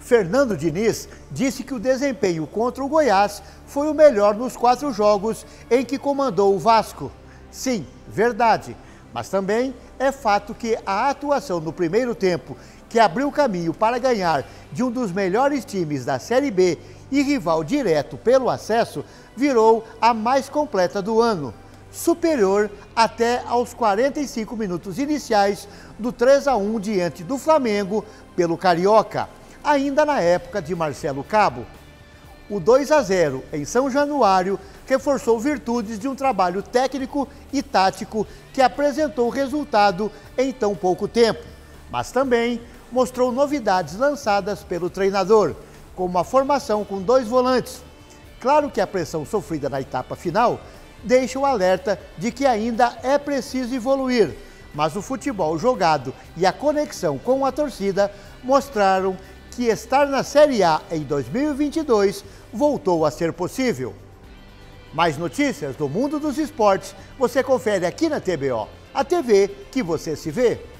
Fernando Diniz disse que o desempenho contra o Goiás foi o melhor nos 4 jogos em que comandou o Vasco. Sim, verdade, mas também é fato que a atuação no primeiro tempo, que abriu caminho para ganhar de um dos melhores times da Série B e rival direto pelo acesso, virou a mais completa do ano, superior até aos 45 minutos iniciais do 3-1 diante do Flamengo pelo Carioca, ainda na época de Marcelo Cabo. O 2-0 em São Januário reforçou virtudes de um trabalho técnico e tático que apresentou resultado em tão pouco tempo, mas também mostrou novidades lançadas pelo treinador, como a formação com 2 volantes. Claro que a pressão sofrida na etapa final deixa o alerta de que ainda é preciso evoluir, mas o futebol jogado e a conexão com a torcida mostraram que estar na Série A em 2022 voltou a ser possível. Mais notícias do mundo dos esportes você confere aqui na TBO, a TV que você se vê.